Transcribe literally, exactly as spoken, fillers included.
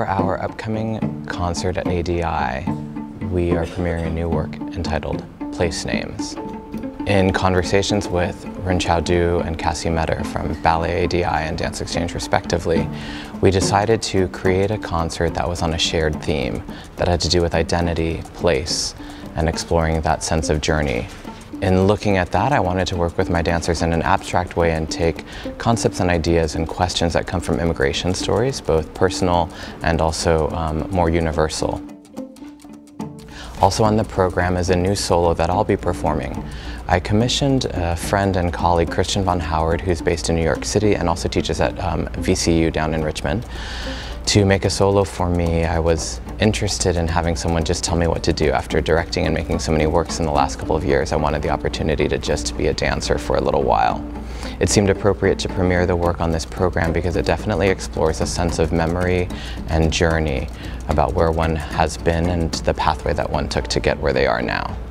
our upcoming concert at A D I, we are premiering a new work entitled Place Names. In conversations with Ren Chao Du and Cassie Metter from Ballet A D I and Dance Exchange respectively, we decided to create a concert that was on a shared theme that had to do with identity, place, and exploring that sense of journey. In looking at that, I wanted to work with my dancers in an abstract way and take concepts and ideas and questions that come from immigration stories, both personal and also um, more universal. Also on the program is a new solo that I'll be performing. I commissioned a friend and colleague, Christian Von Howard, who's based in New York City and also teaches at um, V C U down in Richmond, to make a solo for me. I was interested in having someone just tell me what to do. After directing and making so many works in the last couple of years, I wanted the opportunity to just be a dancer for a little while. It seemed appropriate to premiere the work on this program because it definitely explores a sense of memory and journey about where one has been and the pathway that one took to get where they are now.